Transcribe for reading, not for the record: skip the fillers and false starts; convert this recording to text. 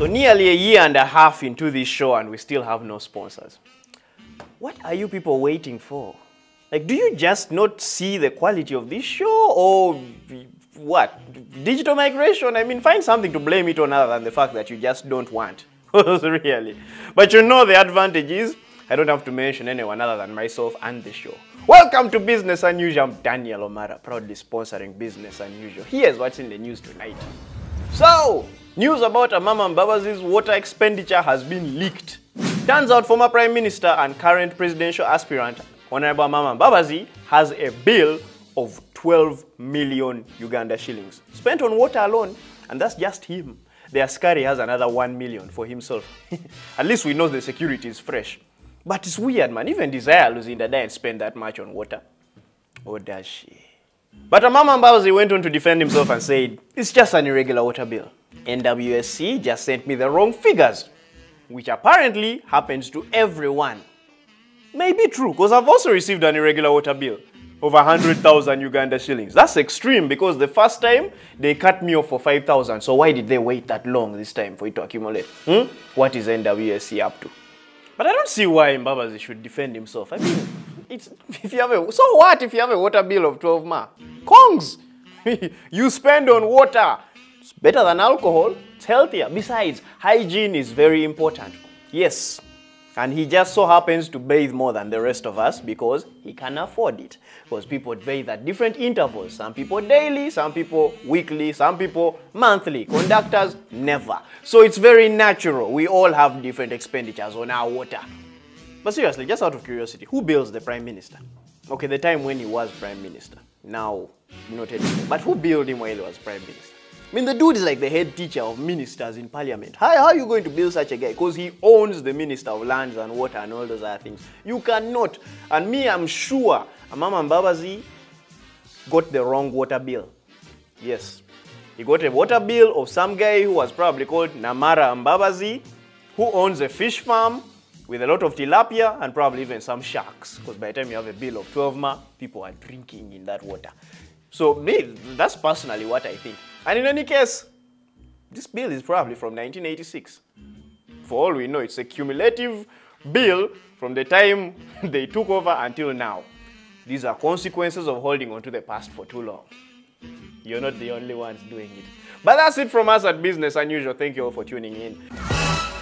So nearly a year and a half into this show and we still have no sponsors. What are you people waiting for? Like, do you just not see the quality of this show, or what? Digital migration? I mean, find something to blame it on other than the fact that you just don't want. Really. But you know the advantage is, I don't have to mention anyone other than myself and the show. Welcome to Business Unusual. I'm Daniel Omara, proudly sponsoring Business Unusual. Here's what's in the news tonight. So, news about Amama Mbabazi's water expenditure has been leaked. Turns out former Prime Minister and current presidential aspirant Honorable Amama Mbabazi has a bill of 12 million Uganda shillings spent on water alone, and that's just him. The Askari has another 1 million for himself. At least we know the security is fresh. But it's weird, man. Even Desire Luzinda didn't spend that much on water. Or does she? But Amama Mbabazi went on to defend himself and said, it's just an irregular water bill. NWSC just sent me the wrong figures, which apparently happens to everyone. Maybe true, because I've also received an irregular water bill of 100,000 Uganda shillings. That's extreme, because the first time they cut me off for 5,000. So why did they wait that long this time for it to accumulate? What is NWSC up to? But I don't see why Mbabazi should defend himself. I mean, so what if you have a water bill of 12 ma? Kongs! You spend on water. It's better than alcohol. It's healthier. Besides, hygiene is very important. Yes. And he just so happens to bathe more than the rest of us because he can afford it. Because people bathe at different intervals. Some people daily, some people weekly, some people monthly. Conductors, never. So it's very natural. We all have different expenditures on our water. But seriously, just out of curiosity, who bills the Prime Minister? Okay, the time when he was Prime Minister. Now, not anymore. But who billed him while he was Prime Minister? I mean, the dude is like the head teacher of ministers in Parliament. How are you going to bill such a guy? Because he owns the Minister of Lands and Water and all those other things. You cannot. And me, I'm sure Amama Mbabazi got the wrong water bill. Yes. He got a water bill of some guy who was probably called Namara Mbabazi, who owns a fish farm with a lot of tilapia and probably even some sharks. Because by the time you have a bill of 12 ma, people are drinking in that water. So that's personally what I think. And in any case, this bill is probably from 1986. For all we know, it's a cumulative bill from the time they took over until now. These are consequences of holding on to the past for too long. You're not the only ones doing it. But that's it from us at Business Unusual. Thank you all for tuning in.